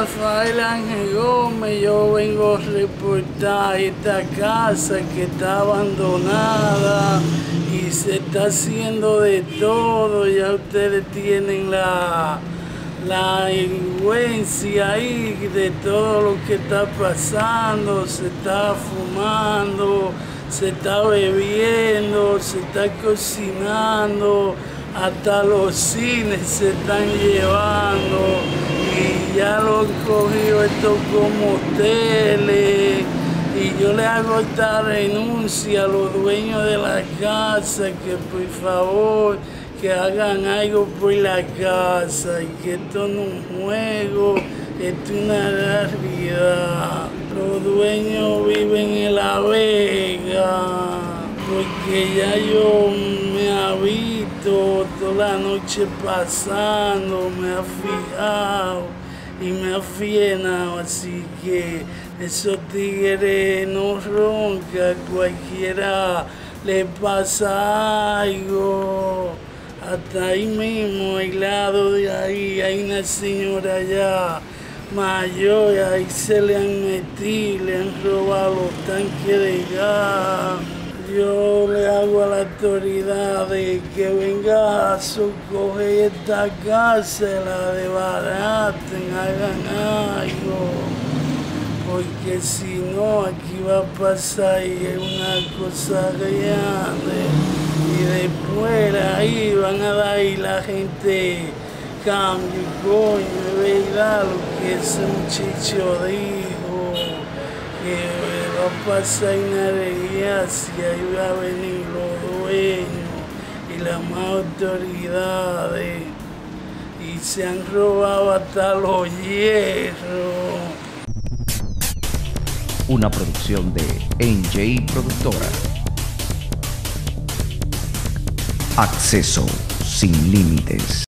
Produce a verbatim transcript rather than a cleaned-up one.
Rafael Ángel Gómez, yo vengo a reportar esta casa que está abandonada y se está haciendo de todo. Ya ustedes tienen la, la influencia ahí de todo lo que está pasando. Se está fumando, se está bebiendo, se está cocinando, hasta los cines se están llevando. Y ya lo han cogido esto como hoteles, y yo le hago esta renuncia a los dueños de la casa, que por favor que hagan algo por la casa, y que esto no es un juego, esto es una realidad. Los dueños viven en La Vega, porque ya yo me he visto toda la noche pasando, me he fijado y me he fienado, así que esos tigres no roncan, cualquiera le pasa algo. Hasta ahí mismo, al lado de ahí, hay una señora allá mayor, y ahí se le han metido, le han robado los tanques de gas. Yo le hago a la autoridad de que venga a socorrer esta casa, la desbaraten, hagan algo, porque si no aquí va a pasar y es una cosa grande, y después ahí van a dar y la gente cambio, coño, es verdad lo que ese muchacho dijo, que va a pasar una desgracia y va a venir los dueños y las más autoridades, y se han robado hasta los hierros. Una producción de N J Productora. Acceso sin límites.